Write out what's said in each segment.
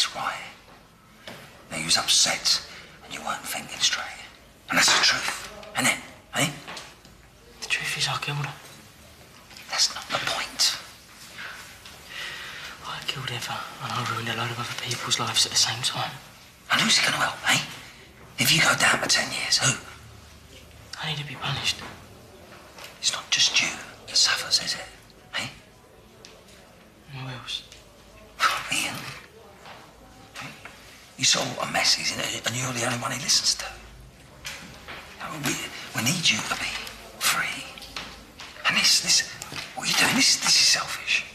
That's right. Now, you was upset and you weren't thinking straight. And that's the truth, isn't it? Eh? The truth is I killed her. That's not the point. I killed Eva and I ruined a load of other people's lives at the same time. And who's it going to help, eh? If you go down for 10 years, who? I need to be punished. It's not just you that suffers, is it? Eh? Who else? Ian. You saw what a mess he's in, and you're the only one he listens to. We need you to be free. And this, what you're doing, this is selfish.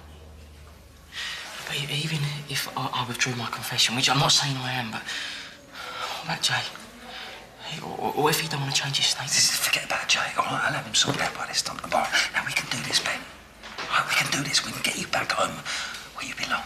But even if I withdrew my confession, which I'm not saying I am, but what about Jay? Or if he don't want to change his statement? Forget about Jay, all right? I'll have him sorted out by this time tomorrow. Now, we can do this, Ben. All right, we can do this. We can get you back home where you belong.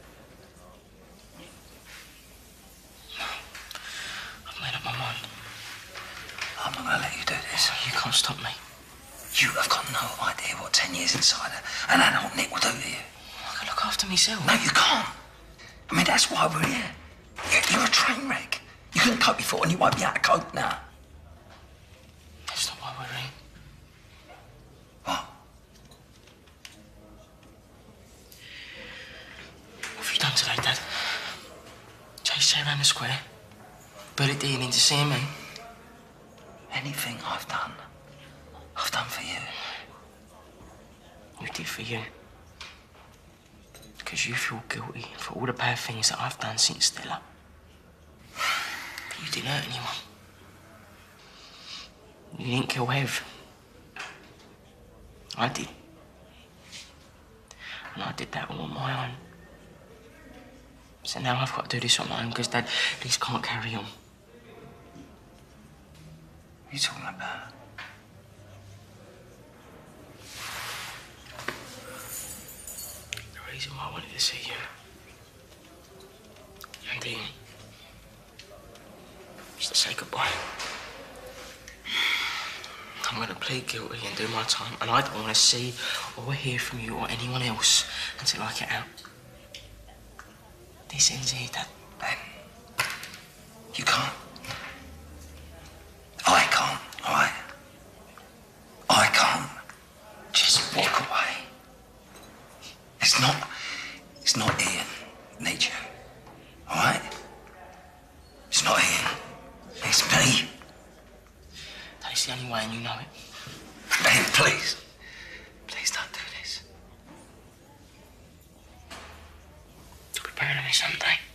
I've made up my mind. I'm not going to let you do this. You can't stop me. You have got no idea what 10 years inside an adult Nick will do to you. I can look after myself. No, you can't. I mean, that's why we're here. You're a train wreck. You couldn't cope before and you won't be able to cope now. That's not why we're here. What? What have you done today, Dad? Chased Jay around the square? Bullied Ian into seeing me? Anything I've done for you. You did for you. Because you feel guilty for all the bad things that I've done since Stella. You didn't hurt anyone. You didn't kill Ev. I did. And I did that all on my own. So now I've got to do this on my own because Dad, this can't carry on. What are you talking about? The reason why I wanted to see you and Ian is to say goodbye. I'm going to plead guilty and do my time, and I don't want to see or hear from you or anyone else until I get out. This ends here, Dad. Ben, you can't. I can't, all right? I can't just walk away. It's not Ian needs you, all right? It's not Ian. It's me. That's the only way, and you know it. Ben, please. Please don't do this. You'll be proud of me someday.